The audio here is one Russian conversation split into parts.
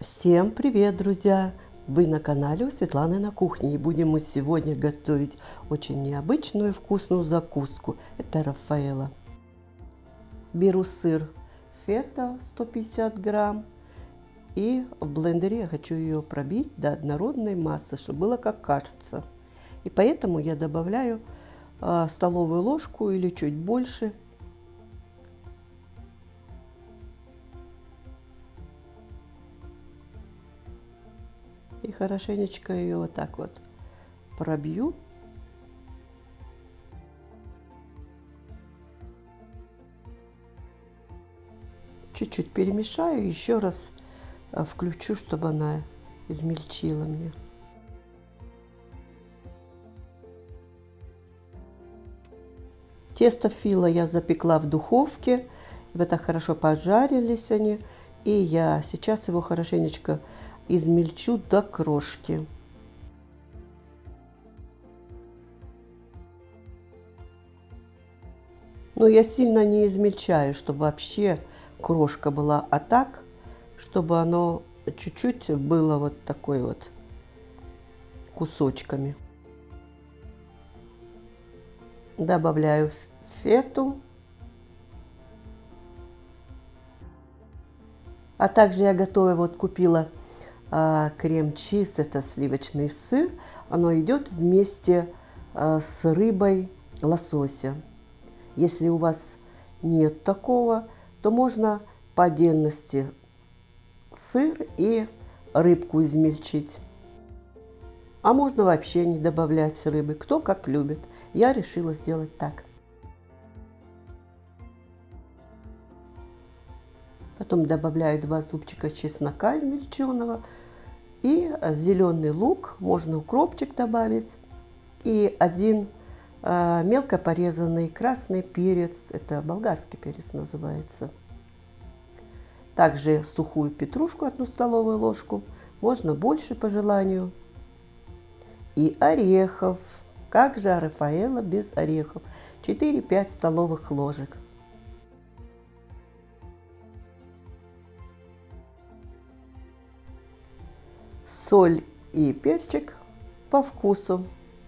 Всем привет, друзья! Вы на канале у Светланы на кухне. И будем мы сегодня готовить очень необычную и вкусную закуску. Это Рафаэлло. Беру сыр фета 150 грамм. И в блендере я хочу ее пробить до однородной массы, чтобы было как кажется. И поэтому я добавляю столовую ложку или чуть больше. И хорошенечко ее вот так вот пробью. Чуть-чуть перемешаю, еще раз включу, чтобы она измельчила мне. Тесто фило я запекла в духовке. Это хорошо пожарились они. И я сейчас его хорошенечко измельчу до крошки. Но я сильно не измельчаю, чтобы вообще крошка была, а так, чтобы оно чуть-чуть было вот такой вот кусочками. Добавляю фету. А также я готовила, вот купила крем-чиз, это сливочный сыр. Оно идет вместе с рыбой лосося. Если у вас нет такого, то можно по отдельности сыр и рыбку измельчить. А можно вообще не добавлять рыбы, кто как любит. Я решила сделать так. Потом добавляю 2 зубчика чеснока измельченного и зеленый лук, можно укропчик добавить, и 1 мелко порезанный красный перец, это болгарский перец называется. Также сухую петрушку 1 столовую ложку, можно больше по желанию. И орехов. Как же Рафаэлло без орехов? 4-5 столовых ложек. Соль и перчик по вкусу.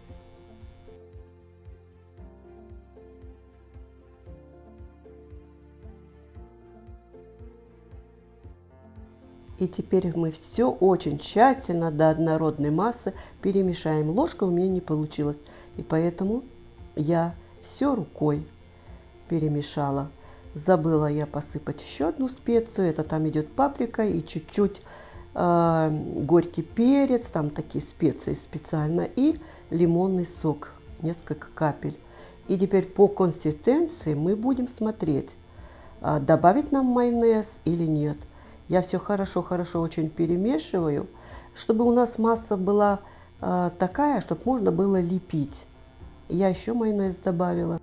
И теперь мы все очень тщательно до однородной массы перемешаем. Ложка у меня не получилась, и поэтому я все рукой перемешала. Забыла я посыпать еще 1 специю. Это там идет паприка и чуть-чуть горький перец, там такие специи специально, и лимонный сок, несколько капель. И теперь по консистенции мы будем смотреть, добавить нам майонез или нет. Я все хорошо очень перемешиваю, чтобы у нас масса была такая, чтобы можно было лепить. Я еще майонез добавила.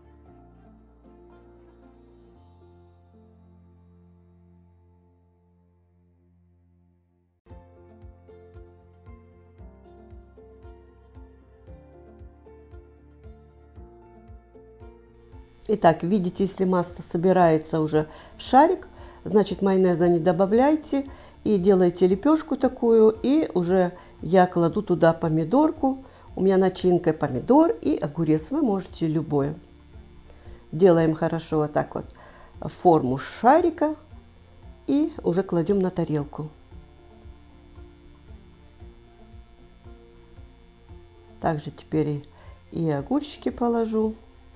Итак, видите, если масса собирается уже в шарик, значит майонеза не добавляйте и делайте лепешку такую. И уже я кладу туда помидорку. У меня начинка помидор и огурец, вы можете любое. Делаем хорошо вот так вот форму шарика и уже кладем на тарелку. Также теперь и огурчики положу.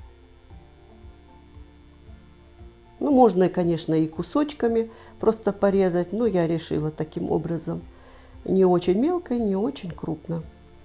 Ну, можно, конечно, и кусочками просто порезать, но я решила таким образом. Не очень мелко и не очень крупно.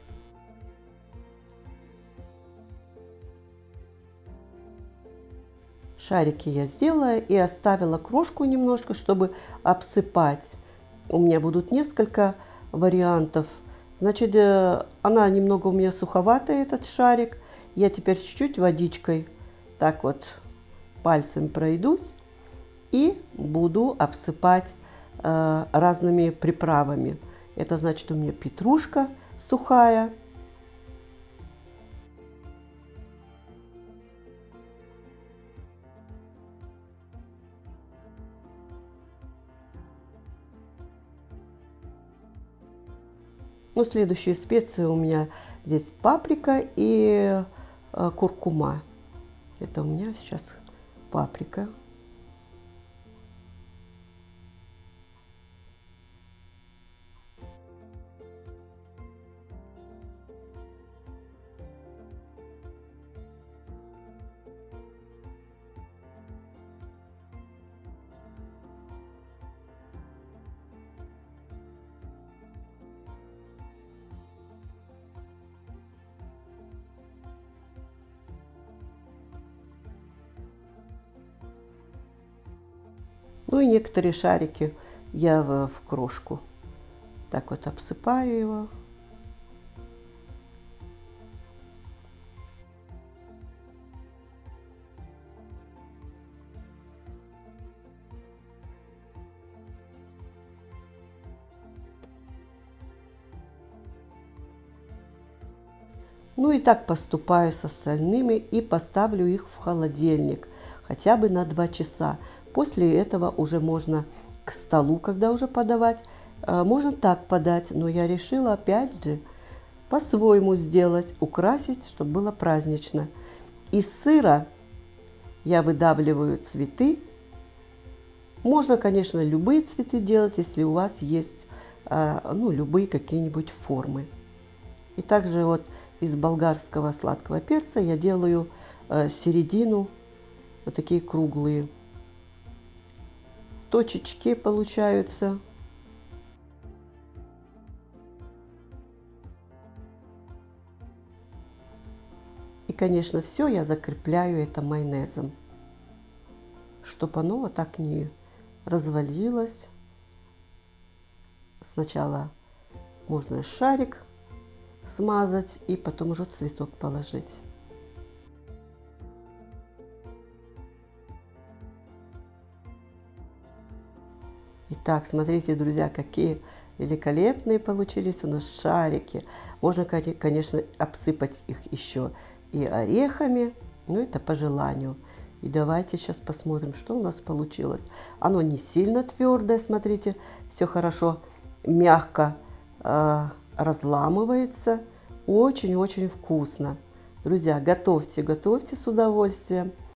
Шарики я сделала и оставила крошку немножко, чтобы обсыпать. У меня будут несколько вариантов. Значит, она немного у меня суховатая, этот шарик. Я теперь чуть-чуть водичкой так вот пальцем пройдусь и буду обсыпать разными приправами. Это значит, у меня петрушка сухая, Ну, следующие специи у меня здесь паприка и куркума. Это у меня сейчас паприка. Ну и некоторые шарики я в крошку так вот обсыпаю его. Ну и так поступаю с остальными и поставлю их в холодильник хотя бы на 2 часа. После этого уже можно к столу, когда уже подавать, можно так подать, но я решила опять же по-своему сделать, украсить, чтобы было празднично. Из сыра я выдавливаю цветы. Можно, конечно, любые цветы делать, если у вас есть ну, любые какие-нибудь формы. И также вот из болгарского сладкого перца я делаю середину, вот такие круглые точечки получаются. И, конечно, все я закрепляю это майонезом, чтобы оно вот так не развалилось. Сначала можно шарик смазать и потом уже цветок положить. Итак, смотрите, друзья, какие великолепные получились у нас шарики. Можно, конечно, обсыпать их еще и орехами, но это по желанию. И давайте сейчас посмотрим, что у нас получилось. Оно не сильно твердое, смотрите, все хорошо, мягко разламывается. Очень-очень вкусно. Друзья, готовьте, готовьте с удовольствием.